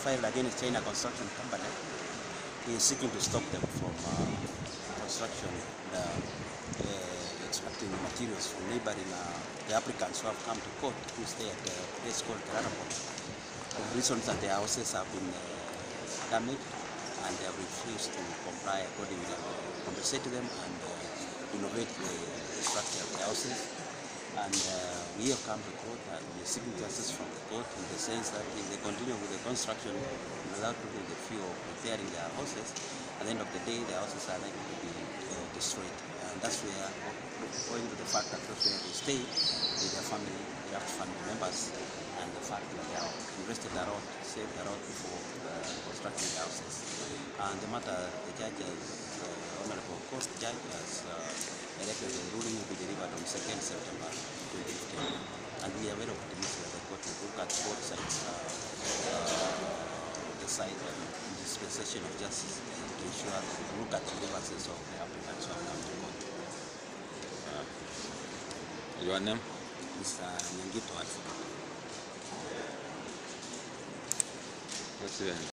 filed against China Construction Company. He is seeking to stop them from construction and extracting materials from neighboring the applicants who have come to court, who stay at a place called Kerarapon. The reasons that their houses have been damaged, and they have refused to comply accordingly, compensate them and innovate the structure of the houses. And we have come to court and we are seeking justice from the court in the sense that if they continue with the construction without putting the fee of repairing their houses, at the end of the day, the houses are likely to be destroyed. And that's where, owing to the fact that that's where they stay with their family, they have family members, and the fact that they have invested a lot, saved a lot before constructing the houses. And the matter, the judge, the Honorable Court Judge, has directed the ruling will be delivered on 2nd September 2015. And we are very optimistic that the court will look at both sides, the side and dispensation of justice to ensure that we look at the grievances of the applicants who have come to court. Your name? Mr. Nyangito Advocate. What's your name?